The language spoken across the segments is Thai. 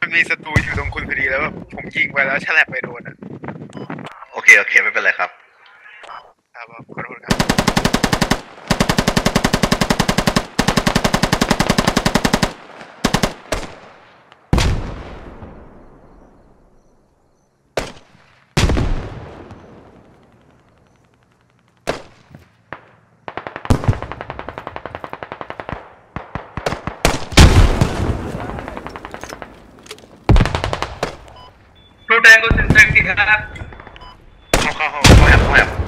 มันมีศัตรูอยู่ตรงคุณพอดีแล้วผมยิงไปแล้วฉลับไปโดนอ่ะโอเคไม่เป็นไรครับครับขอโทษครับ Two Tango Cincinnati have. เข้าแฮป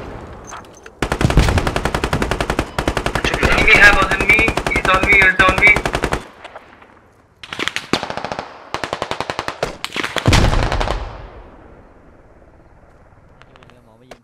ชุบอยู่นะ Enemy have on me. It's on me. It's on me. หมอไม่ยิง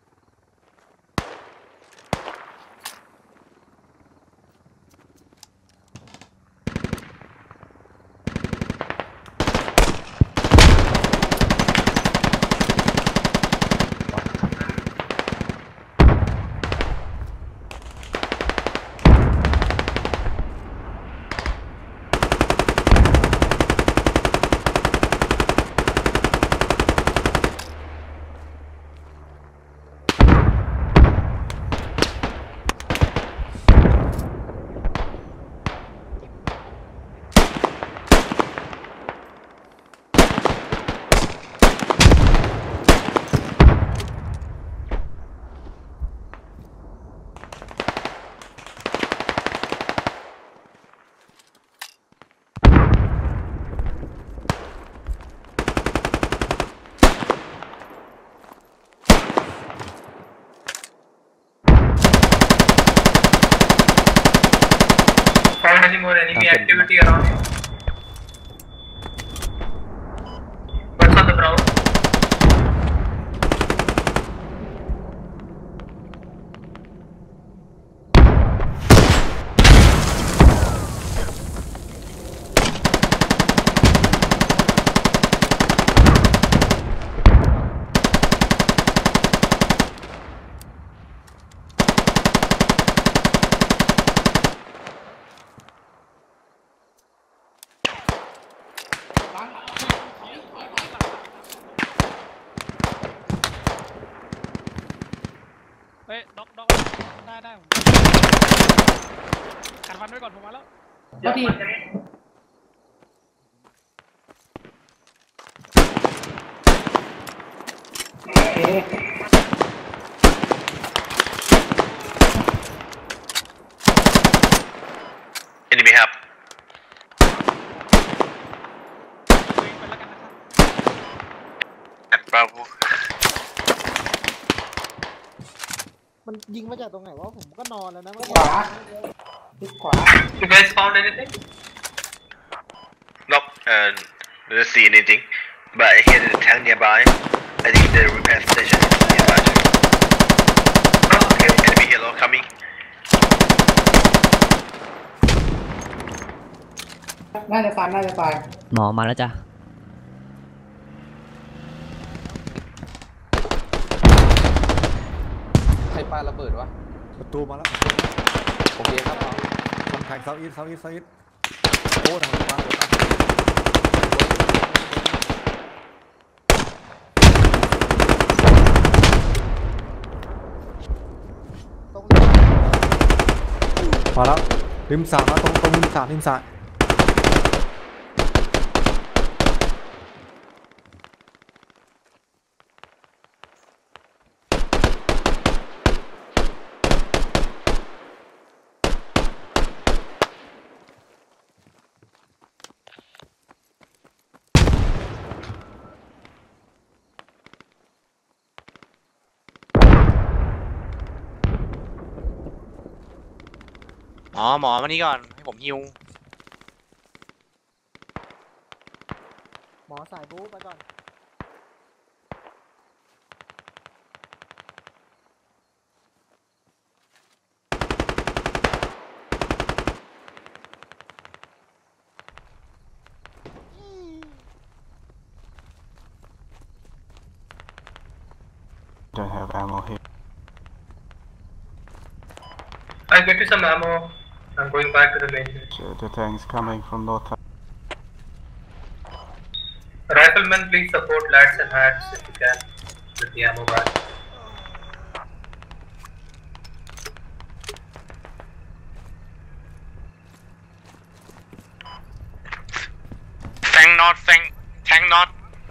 Found any more enemy activity around you? What's on the ground? เฮ้ยด็อกได้ผมกันฟันไว้ก่อนผมมาแล้ว What is enemy have วิ่งไปแล้วกันนะครับ at Bravo มันยิงมาจากตรงไหนวะผมก็นอนแล้วนะขวา You guys found anything? Nope, didn't see anything, but I hear the tank nearby. I think the repair station is nearby. Oh, okay. Enemy helo coming. น่าจะตายหมอมาแล้วจ้ะใครปาระเบิดวะประตูมาแล้วโอเคครับทางแข่งเซาท์อีสโอ้ทางขวามาแล้วริมสระนะตรงริมสระหมอมานี่ก่อนให้ผมฮิวหมอสายบู๊ไปก่อน Don't have ammo here. I'll get you some ammo. I'm going back to the main base. The tank's coming from north. Riflemen, please support lads and hats if you can with the ammo bag. Tank not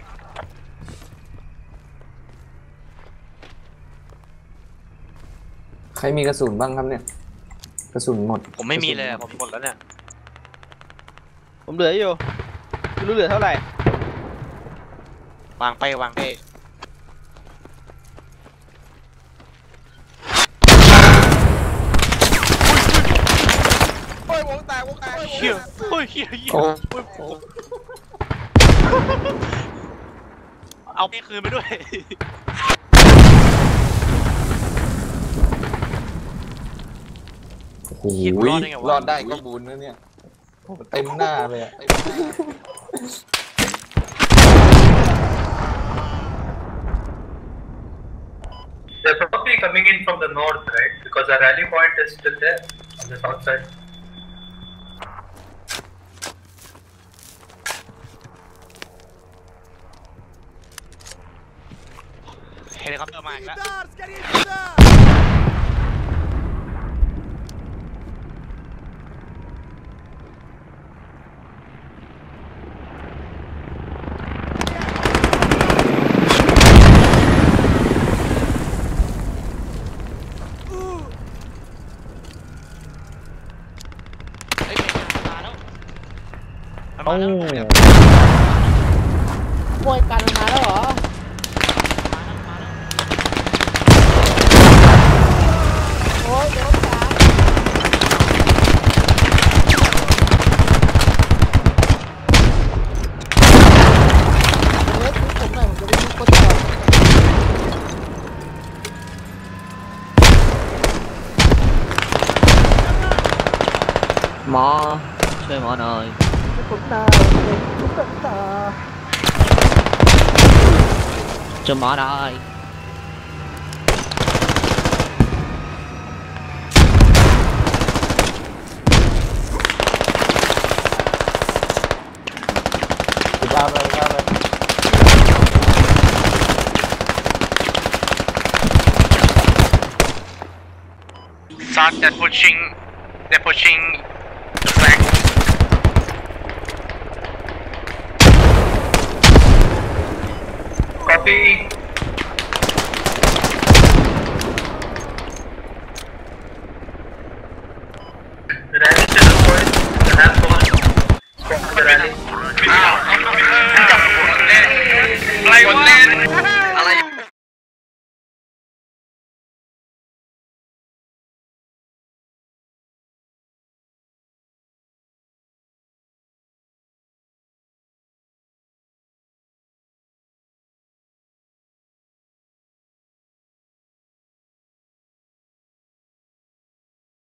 ใครมีกระสุนบ้างครับเนี่ย กระสุนหมดผมไม่มีเลยอะผมหมดแล้วเนี่ยผมเหลืออยู่ไม่รู้เหลือเท่าไหร่วางไปวางไปโอ้ยวงแตกวงแตกเฮียโอ้ยเฮียเฮียโอ้เอาไปคืนไปด้วยโหเหี้ยรอดได้ไงวะรอดได้ก็บุญนะเนี่ยโอ้โหเต็มหน้าเลยอะ They're probably coming in from the north, right? Because our rally point is still there on the south side. เฮลิคอปเตอร์มาอีกแล้ว เฮ้ยมาแล้วมันมาแล้วเนี่ยป่วยกันมาแล้วเหรอมาแล้วมาแล้วโอ้ยโดนจับเล็กผมหน่อยผมจะไปดูคนต่อหมอช่วยหมอหน่อยผมตาเลยทุกคนตาช่วยหมอหน่อยยาวเลยยาวเลย Start they're pushing the flank Copy. The rally still on point. The hand forward. Squad the rally.